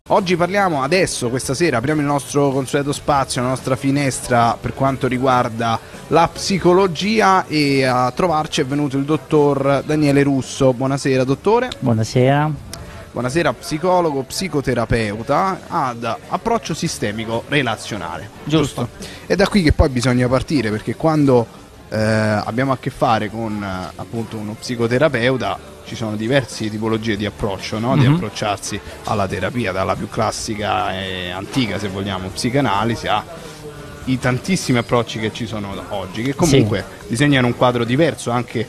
Oggi parliamo, questa sera, apriamo il nostro consueto spazio, la nostra finestra per quanto riguarda la psicologia, e a trovarci è venuto il dottor Daniele Russo. Buonasera dottore. Buonasera. Buonasera, psicologo, psicoterapeuta ad approccio sistemico relazionale. Giusto. È da qui che poi bisogna partire, perché quando abbiamo a che fare con appunto uno psicoterapeuta ci sono diverse tipologie di approccio, no? Di approcciarsi alla terapia, dalla più classica e antica, se vogliamo, psicanalisi, a i tantissimi approcci che ci sono oggi, che comunque disegnano un quadro diverso anche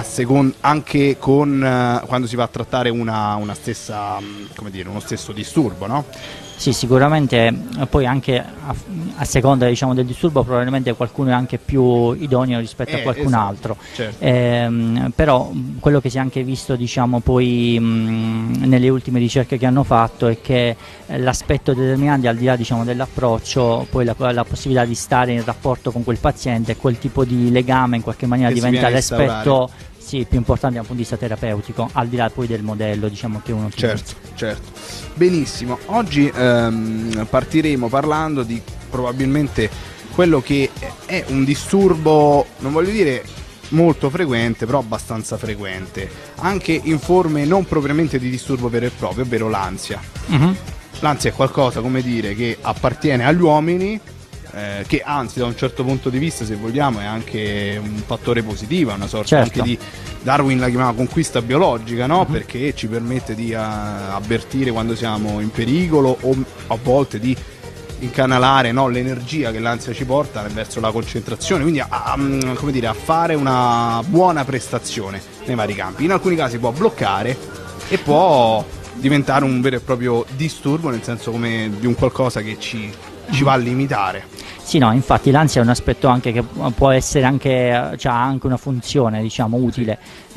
anche con quando si va a trattare una stessa, come dire, uno stesso disturbo, no? Sì, sicuramente poi anche a seconda, diciamo, del disturbo probabilmente qualcuno è anche più idoneo rispetto a qualcun altro. Certo. Però quello che si è anche visto, diciamo, poi nelle ultime ricerche che hanno fatto è che l'aspetto determinante, al di là, diciamo, dell'approccio, poi la possibilità di stare in rapporto con quel paziente, quel tipo di legame in qualche maniera che diventa l'aspetto più importante dal punto di vista terapeutico, al di là poi del modello, diciamo, che uno utilizza. Certo. Benissimo, oggi partiremo parlando di probabilmente quello che è un disturbo, non voglio dire molto frequente, però abbastanza frequente, anche in forme non propriamente di disturbo vero e proprio, ovvero l'ansia. L'ansia è qualcosa, come dire, che appartiene agli uomini, che anzi da un certo punto di vista, se vogliamo, è anche un fattore positivo, una sorta anche di, Darwin la chiamava conquista biologica, no? Perché ci permette di avvertire quando siamo in pericolo, o a volte di incanalare, no, l'energia che l'ansia ci porta verso la concentrazione, quindi come dire, a fare una buona prestazione nei vari campi. In alcuni casi può bloccare e può diventare un vero e proprio disturbo, nel senso come di un qualcosa che ci va a limitare. Sì, no, infatti l'ansia è un aspetto anche che può essere anche, ha anche una funzione, diciamo, utile.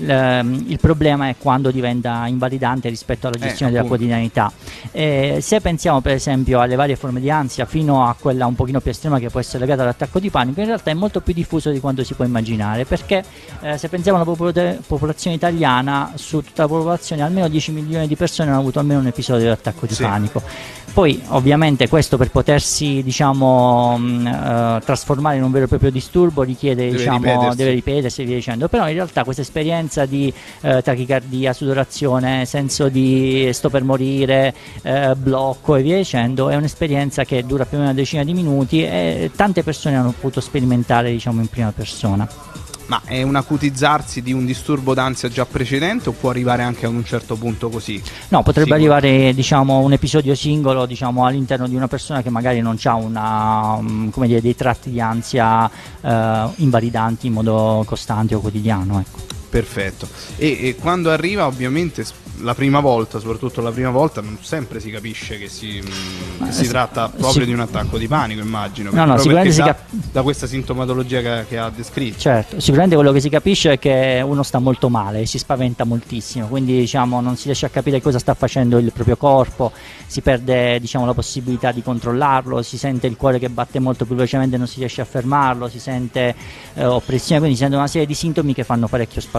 Il problema è quando diventa invalidante rispetto alla gestione della quotidianità. Se pensiamo per esempio alle varie forme di ansia, fino a quella un pochino più estrema che può essere legata all'attacco di panico, in realtà è molto più diffuso di quanto si può immaginare, perché se pensiamo alla popolazione italiana, su tutta la popolazione almeno 10 milioni di persone hanno avuto almeno un episodio di attacco di panico. Poi ovviamente questo, per potersi, diciamo, trasformare in un vero e proprio disturbo, richiede, deve ripetersi e via dicendo. Però in realtà questa esperienza di tachicardia, sudorazione, senso di sto per morire, blocco e via dicendo, è un'esperienza che dura più o meno una decina di minuti, e tante persone hanno potuto sperimentare, diciamo, in prima persona. Ma è un acutizzarsi di un disturbo d'ansia già precedente, o può arrivare anche ad un certo punto così? No, potrebbe arrivare, diciamo, un episodio singolo, diciamo, all'interno di una persona che magari non ha una, come dire, dei tratti di ansia invalidanti in modo costante o quotidiano, ecco. Perfetto. E quando arriva, ovviamente la prima volta, soprattutto la prima volta, non sempre si capisce che si tratta proprio di un attacco di panico, immagino. No, sicuramente da questa sintomatologia che ha descritto. Certo, sicuramente quello che si capisce è che uno sta molto male, si spaventa moltissimo, quindi, diciamo, non si riesce a capire cosa sta facendo il proprio corpo, si perde, diciamo, la possibilità di controllarlo, si sente il cuore che batte molto più velocemente, non si riesce a fermarlo, si sente oppressione, quindi si sente una serie di sintomi che fanno parecchio spaventare.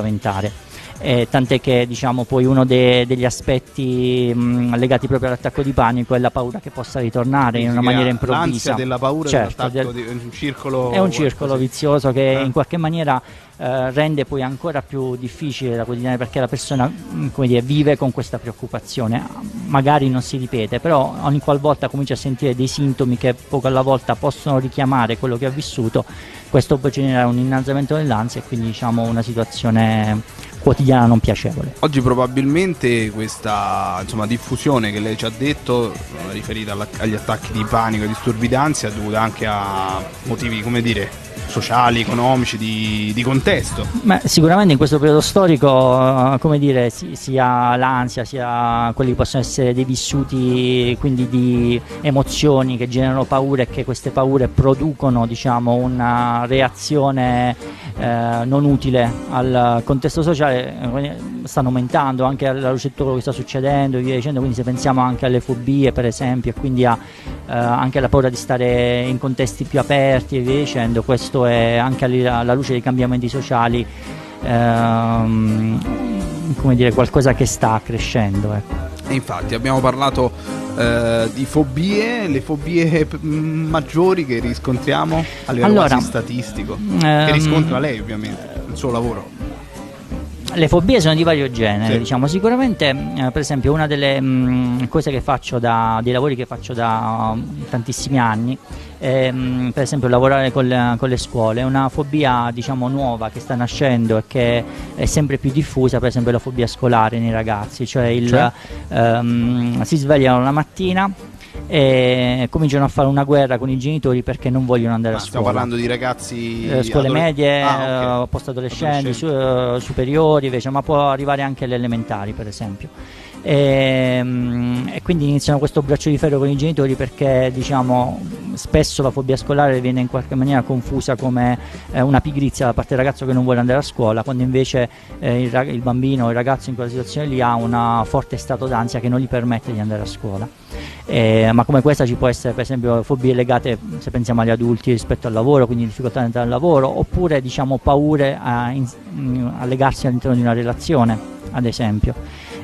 Tant'è che, diciamo, poi uno degli aspetti legati proprio all'attacco di panico è la paura che possa ritornare in una maniera improvvisa. L'ansia della paura, un circolo, è un circolo vizioso che in qualche maniera rende poi ancora più difficile la quotidiana, perché la persona, come dire, vive con questa preoccupazione. Magari non si ripete, però ogni qualvolta comincia a sentire dei sintomi che poco alla volta possono richiamare quello che ha vissuto, questo può generare un innalzamento dell'ansia e quindi, diciamo, una situazione quotidiana non piacevole. Oggi probabilmente questa, insomma, diffusione che lei ci ha detto, riferita agli attacchi di panico e disturbi d'ansia, è dovuta anche a motivi, come dire, sociali, economici, di contesto. Beh, sicuramente in questo periodo storico, come dire, sia l'ansia, sia quelli che possono essere dei vissuti, quindi di emozioni che generano paure, e che queste paure producono, diciamo, una reazione non utile al contesto sociale, stanno aumentando anche alla luce di tutto quello che sta succedendo e via dicendo. Quindi se pensiamo anche alle fobie, per esempio, e quindi anche alla paura di stare in contesti più aperti e via dicendo, questo è anche alla luce dei cambiamenti sociali, come dire, qualcosa che sta crescendo, ecco. E infatti abbiamo parlato di fobie, le fobie maggiori che riscontriamo a livello quasi statistico, che riscontra lei ovviamente, il suo lavoro. Le fobie sono di vario genere, diciamo. Sicuramente, per esempio, una delle cose che faccio dei lavori che faccio da tantissimi anni, per esempio lavorare con le scuole. È una fobia, diciamo, nuova che sta nascendo e che è sempre più diffusa, per esempio la fobia scolare nei ragazzi, cioè si svegliano la mattina e cominciano a fare una guerra con i genitori perché non vogliono andare a scuola. Stiamo parlando di ragazzi scuole medie, post-adolescenti, superiori invece, ma può arrivare anche alle elementari, per esempio. E quindi iniziano questo braccio di ferro con i genitori perché, diciamo, spesso la fobia scolare viene in qualche maniera confusa come una pigrizia da parte del ragazzo che non vuole andare a scuola, quando invece il bambino o il ragazzo in quella situazione lì ha un forte stato d'ansia che non gli permette di andare a scuola. Ma come questa ci può essere, per esempio, fobie legate, se pensiamo agli adulti, rispetto al lavoro, quindi difficoltà ad entrare al lavoro, oppure, diciamo, paure a legarsi all'interno di una relazione, ad esempio,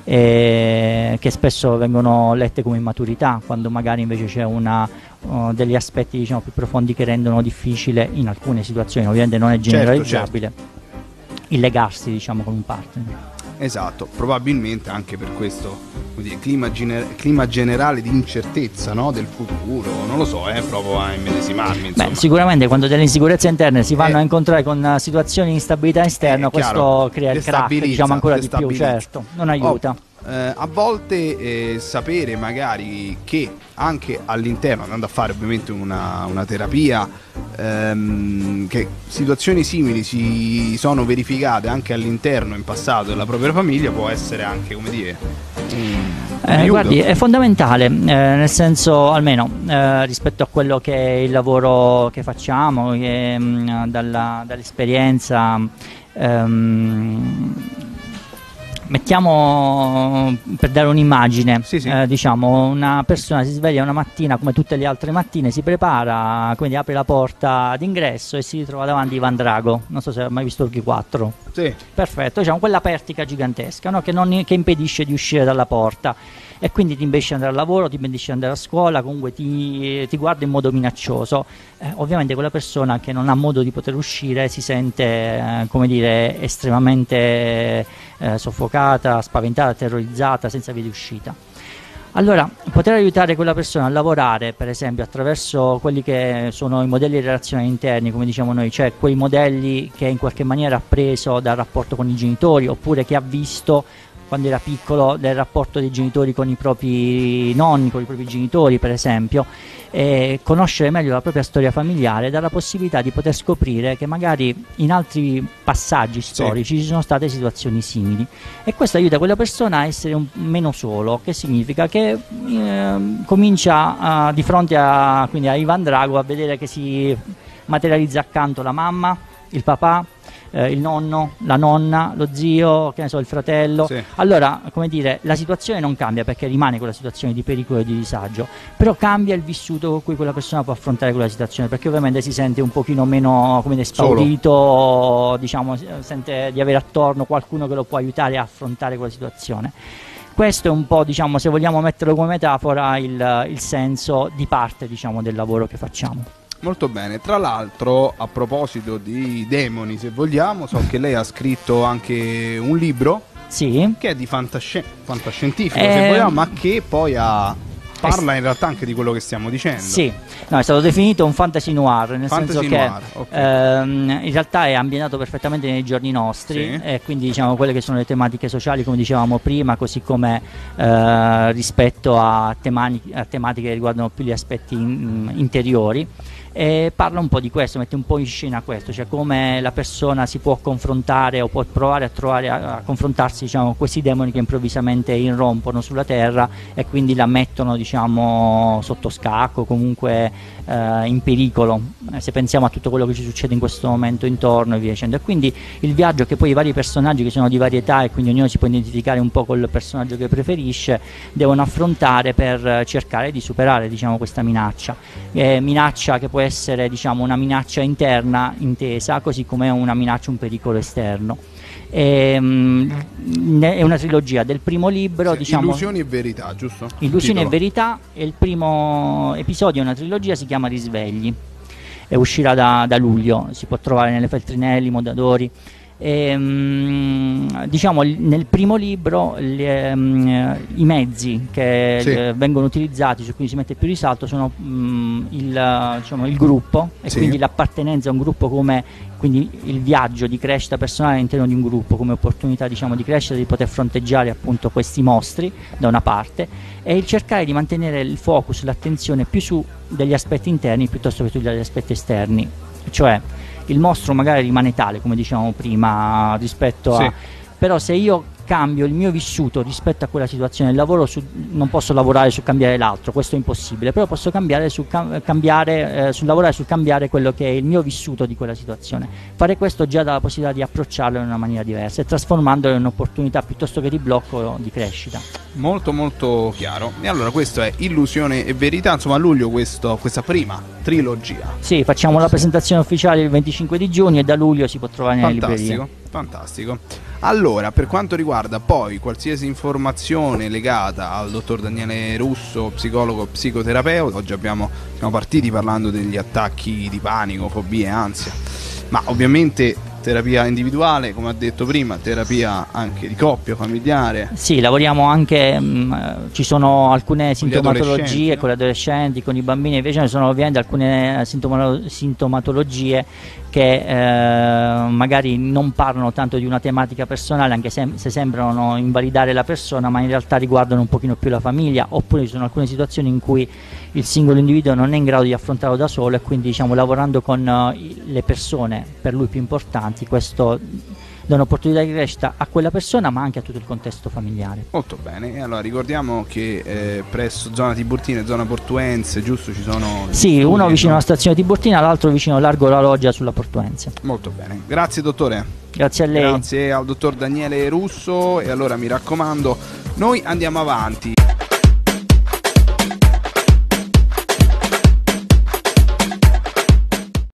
che spesso vengono lette come immaturità, quando magari invece c'è degli aspetti, diciamo, più profondi che rendono difficile in alcune situazioni, ovviamente non è generalizzabile, il legarsi, diciamo, con un partner. Esatto, probabilmente anche per questo, come dire, clima generale di incertezza, no? Del futuro, non lo so, provo a immedesimarmi, insomma. Beh, sicuramente quando delle insicurezze interne si vanno a incontrare con situazioni di instabilità esterna, questo crea il crack, diciamo, ancora di più, certo, non aiuta. A volte sapere magari che anche all'interno, andando a fare ovviamente una terapia, che situazioni simili si sono verificate anche all'interno in passato della propria famiglia, può essere anche, come dire, guardi, è fondamentale, nel senso, almeno rispetto a quello che è il lavoro che facciamo, che, dall'esperienza, mettiamo, per dare un'immagine, diciamo, una persona si sveglia una mattina come tutte le altre mattine, si prepara, quindi apre la porta d'ingresso e si ritrova davanti Ivan Drago. Non so se hai mai visto Rocky 4. Sì. Perfetto, diciamo quella pertica gigantesca, no? che impedisce di uscire dalla porta, e quindi ti impedisce di andare al lavoro, ti impedisce di andare a scuola, comunque ti guarda in modo minaccioso. Ovviamente quella persona che non ha modo di poter uscire si sente, come dire, estremamente soffocata, spaventata, terrorizzata, senza via di uscita. Allora, poter aiutare quella persona a lavorare, per esempio, attraverso quelli che sono i modelli relazionali interni, come diciamo noi, cioè quei modelli che in qualche maniera ha preso dal rapporto con i genitori, oppure che ha visto quando era piccolo del rapporto dei genitori con i propri nonni, con i propri genitori, per esempio, e conoscere meglio la propria storia familiare dà la possibilità di poter scoprire che magari in altri passaggi storici ci sono state situazioni simili, e questo aiuta quella persona a essere meno solo, che significa che comincia di fronte a Ivan Drago a vedere che si materializza accanto la mamma, il papà, il nonno, la nonna, lo zio, che ne so, il fratello. Allora, come dire, la situazione non cambia perché rimane quella situazione di pericolo e di disagio, però cambia il vissuto con cui quella persona può affrontare quella situazione, perché ovviamente si sente un pochino meno, come dire, spaurito, diciamo, sente di avere attorno qualcuno che lo può aiutare a affrontare quella situazione. Questo è un po', diciamo, se vogliamo metterlo come metafora, il senso di parte, diciamo, del lavoro che facciamo. Molto bene, tra l'altro, a proposito di demoni, se vogliamo, so che lei ha scritto anche un libro che è di fantascientifico, se vogliamo, ma che poi parla in realtà anche di quello che stiamo dicendo. Sì, no, è stato definito un fantasy noir, nel senso che in realtà è ambientato perfettamente nei giorni nostri, e quindi, diciamo, quelle che sono le tematiche sociali, come dicevamo prima, così come rispetto a tematiche che riguardano più gli aspetti interiori. E parla un po' di questo, mette un po' in scena questo, cioè come la persona si può confrontare o può provare a confrontarsi, diciamo, con questi demoni che improvvisamente irrompono sulla terra e quindi la mettono, diciamo, sotto scacco, comunque in pericolo, se pensiamo a tutto quello che ci succede in questo momento intorno e via dicendo. E quindi il viaggio, che poi i vari personaggi, che sono di varietà e quindi ognuno si può identificare un po' col personaggio che preferisce, devono affrontare per cercare di superare, diciamo, questa minaccia che può essere, diciamo, una minaccia interna intesa, così come una minaccia, un pericolo esterno. È una trilogia del primo libro, sì, diciamo, Illusioni e verità, giusto? Illusioni e verità, e il primo episodio è una trilogia, si chiama Risvegli, e uscirà da luglio, si può trovare nelle feltrinelli, Mondadori. Diciamo, nel primo libro i mezzi che vengono utilizzati, su cui si mette più risalto, sono il gruppo, e quindi l'appartenenza a un gruppo, quindi il viaggio di crescita personale all'interno di un gruppo come opportunità, diciamo, di crescita, di poter fronteggiare appunto questi mostri da una parte, e il cercare di mantenere il focus, l'attenzione più su degli aspetti interni piuttosto che su degli aspetti esterni, cioè il mostro magari rimane tale, come dicevamo prima, rispetto a... Però se io cambio il mio vissuto rispetto a quella situazione, non posso lavorare su cambiare l'altro, questo è impossibile, però posso lavorare sul cambiare quello che è il mio vissuto di quella situazione. Fare questo già dà la possibilità di approcciarlo in una maniera diversa e trasformandolo in un'opportunità piuttosto che di blocco di crescita. Molto molto chiaro. E allora questo è Illusione e verità, insomma a luglio questa prima trilogia. Sì, facciamo la presentazione ufficiale il 25 di giugno e da luglio si può trovare nelle librerie. Fantastico. Allora, per quanto riguarda poi qualsiasi informazione legata al dottor Daniele Russo, psicologo, psicoterapeuta, oggi siamo partiti parlando degli attacchi di panico, fobie, ansia, ma ovviamente terapia individuale, come ha detto prima, terapia anche di coppia, familiare. Sì, lavoriamo anche, ci sono alcune sintomatologie con gli adolescenti, con i bambini, invece ci sono ovviamente alcune sintomatologie che magari non parlano tanto di una tematica personale, anche se sembrano invalidare la persona, ma in realtà riguardano un pochino più la famiglia, oppure ci sono alcune situazioni in cui il singolo individuo non è in grado di affrontarlo da solo, e quindi diciamo lavorando con le persone per lui più importanti, questo dà un'opportunità di crescita a quella persona ma anche a tutto il contesto familiare. Molto bene, e allora ricordiamo che presso zona Tiburtina e zona Portuense, giusto, ci sono... Sì, uno vicino alla stazione Tiburtina, l'altro vicino al largo La Loggia sulla Portuense. Molto bene, grazie dottore. Grazie a lei. Grazie al dottor Daniele Russo, e allora mi raccomando, noi andiamo avanti.